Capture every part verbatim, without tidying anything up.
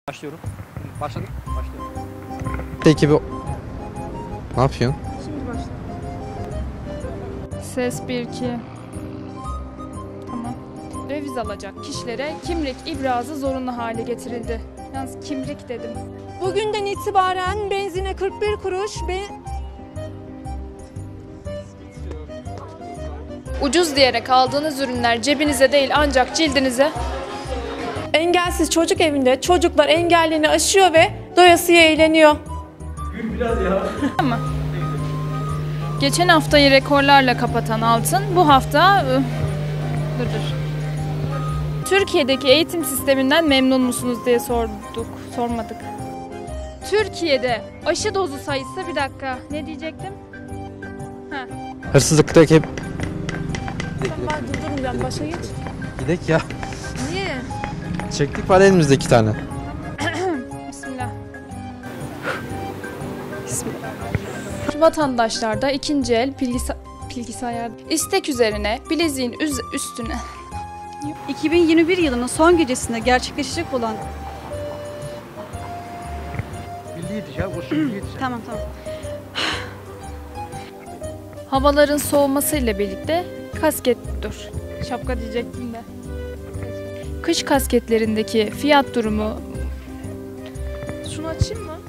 Başlıyorum. Başladık. Başlıyorum. Peki bu... Ne yapıyorsun? Şimdi başla. Ses bir iki. Tamam. Döviz alacak kişilere kimlik ibrazı zorunlu hale getirildi. Yalnız kimlik dedim. Bugünden itibaren benzine kırk bir kuruş, be Ucuz diyerek aldığınız ürünler cebinize değil ancak cildinize. engelsiz çocuk evinde çocuklar engellerini aşıyor ve doyasıya eğleniyor. Ama geçen haftayı rekorlarla kapatan altın bu hafta ıı, dur dur. Türkiye'deki eğitim sisteminden memnun musunuz diye sorduk, sormadık. Türkiye'de aşı dozu sayısı bir dakika ne diyecektim? Ha. Hırsızlıktaki hep... Ben durdurum ben başa geç. Gidek ya. Niye? Çektik var elimizde iki tane. Bismillah. Bismillah. Vatandaşlarda ikinci el bilgisa bilgisayar istek üzerine bileziğin üz- üstüne iki bin yirmi bir yılının son gecesinde gerçekleşecek olan... Milliydi ya. O milliydi. Tamam tamam. havaların soğumasıyla birlikte kasket dur. Şapka diyecektim de. Kış kasketlerindeki fiyat durumu. Şunu açayım mı?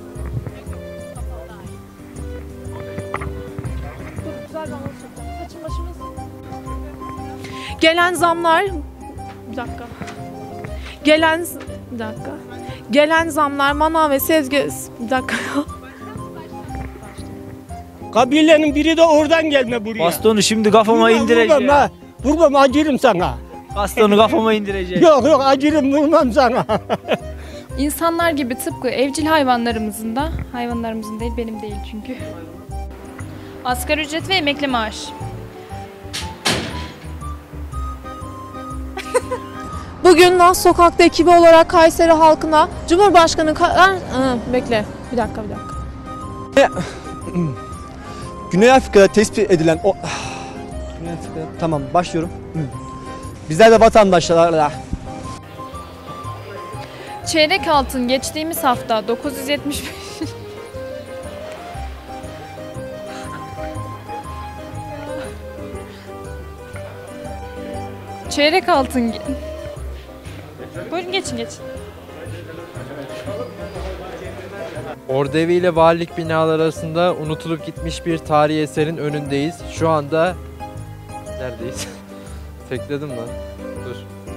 Dur güzel bir anlatacağım. Saçım başımız. Gelen zamlar... Bir dakika. Gelen... Bir dakika. Gelen zamlar manav ve sezgi... Bir dakika. Kabilenin biri de oradan gelme buraya. Bastonu şimdi kafama Vurma, indireceğim. Vurmam ha. Vurmam acırım sana. Bastonu kafama indireceğim. Yok yok acırım vurmam sana. İnsanlar gibi tıpkı evcil hayvanlarımızın da, hayvanlarımızın değil benim değil çünkü. Asgari ücret ve emekli maaş. Bugün Naz Sokak'ta ekibi olarak Kayseri halkına Cumhurbaşkanı... Ka- Hı, bekle. Bir dakika bir dakika. Güney Afrika'da tespit edilen o... Güney Afrika'da... Tamam başlıyorum. Bizler de vatandaşlarla... Çeyrek altın geçtiğimiz hafta dokuz yüz yetmiş beş. Çeyrek altın... ge- Buyurun geçin geçin. Ordevi ile valilik binaları arasında unutulup gitmiş bir tarihi eserin önündeyiz. Şu anda... Neredeyiz? Tekledim lan. Dur.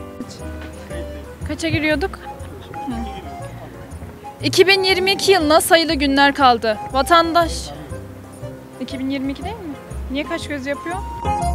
Kaça giriyorduk? Hı. iki bin yirmi iki yılına sayılı günler kaldı. Vatandaş... iki bin yirmi iki değil mi? Niye kaş göz yapıyor?